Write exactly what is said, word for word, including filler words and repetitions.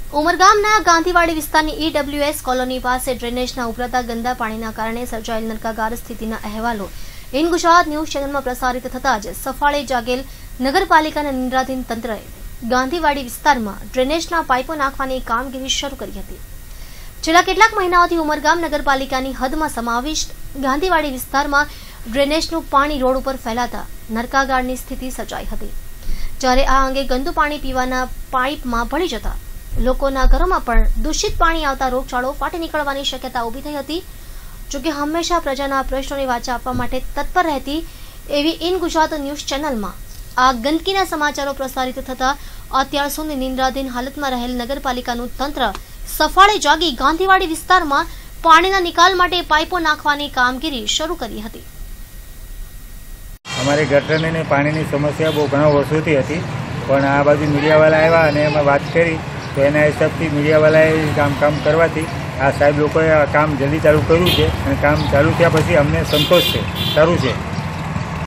ઉમરગામના ગાંધીવાડી વિસ્તારની EWS colony પાસે ડ્રેનેજના ઉભરાતા ગંદા પાણીના કારણે સર્જાયેલ નરકાગાર સ્થિતિના અહેવાલો ઇન ગુજરાત ન્યૂઝ ચેનલમાં પ્રસારિત થતાં જ સફાળે જાગેલ નગરપાલિકાના નિંદ્રાધીન તંત્રએ ગાંધીવાડી વિસ્તારમાં ડ્રેનેજના પાઇપો નાખવાની કામગીરી શરૂ કરી હતી। છેલ્લા કેટલાક મહિનાઓથી ઉમરગામ નગરપાલિકાની હદમાં સમાવિષ્ટ ગાંધીવાડી વિસ્તારમાં ડ્રેનેજનું પાણી રોડ ઉપર ફેલાતા નરકાગારની સ્થિતિ સર્જાઈ હતી, જ્યારે આ અંગે ગંદુ પાણી પીવાના પાઇપમાં ભળી જતા લોકોના ઘરોમાં પણ દૂષિત પાણી આવતા રોગચાળો ફાટી નીકળવાની શક્યતા ઊભી થઈ હતી। જોકે હંમેશા પ્રજાના પ્રશ્નોની વાચા આપવા માટે તત્પર રહેતી એવી ઇન ગુજરાત ન્યૂઝ ચેનલમાં આ ગંદકીના સમાચારો પ્રસારિત થતા અત્યાર સુધી નિંદ્રાધીન હાલતમાં રહેલ નગરપાલિકાનું તંત્ર સફાળે જાગી ગાંધીવાડી વિસ્તારમાં પાણીના નિકાલ માટે પાઇપો નાખવાની કામગીરી શરૂ કરી હતી। અમારે ગટરની ને પાણીની સમસ્યા બહુ ઘણા વર્ષોથી હતી, પણ આ બાજુ મીડિયાવાળા આવ્યા અને એમાં વાત કરી તો એના હિસાબથી મીડિયાવાળાએ કામ કામ કરવાથી આ સાહેબ લોકોએ આ કામ જલ્દી ચાલુ કર્યું છે અને કામ ચાલુ થયા પછી અમને સંતોષ છે, સારું છે।